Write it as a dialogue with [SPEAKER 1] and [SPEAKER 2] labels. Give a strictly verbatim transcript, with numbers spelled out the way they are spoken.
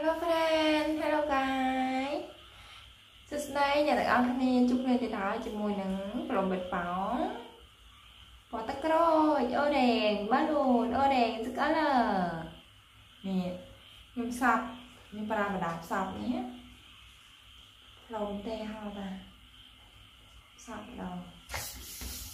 [SPEAKER 1] Hello friend, hello guys. Today nhà tụi con đi chúc lên thì nói cho mùi nắng lồng bịch phóng bỏ tắc rồi ô đèn bát đùn ô đèn rất là nè nhưng sọc nhưng bà mà đạp sọc nhé lồng tè ho ta sọc đầu